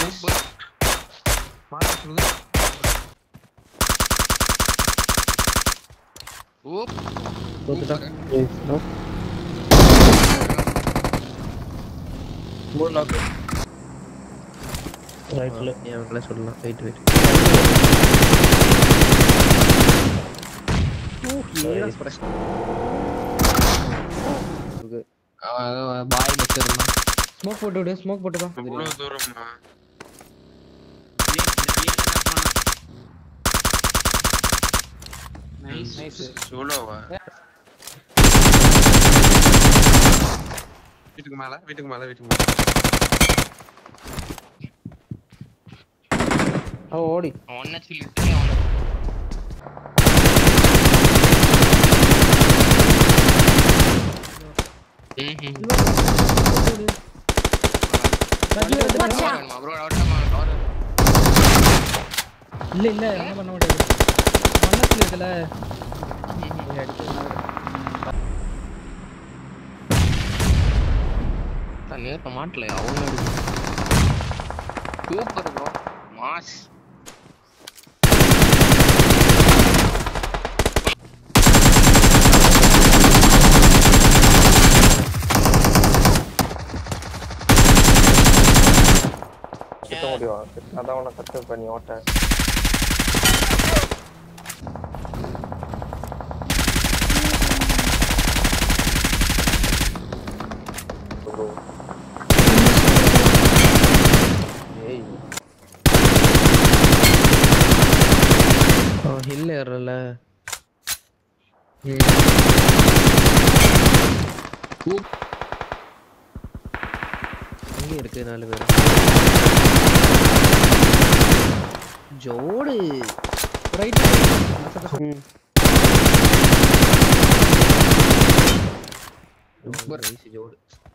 super mark சொல்லுங்க ஓப் போட்டுடா no மூணு knock ரைட்ல ஏவங்கள சொல்லலாம் வெயிட் ஏடா ஸ்ப்ரெஷ் ஓகே பாய் வெச்சிரணும் ஸ்மோக் போட்டு வா இவ்வளவு தூரமா நைஸ் சோலோவா வீட்டுக்கு மேல ஓடி ஒண்ணே சொல்லிட்டே அவன இல்ல என்ன பண்ண மாட்டேங்குது ஒண்ணே சொல்லிட்டல தனியா மாட்டல அவங்க சூப்பர் ப்ரோ மாஸ் அதான் உன கட்டு பண்ணி ஓட்ட ஹில் ஏறல இங்க இருக்கு 4 பேர் ஜோடு ரைட் சூப்பர் நைஸ் ஜோடு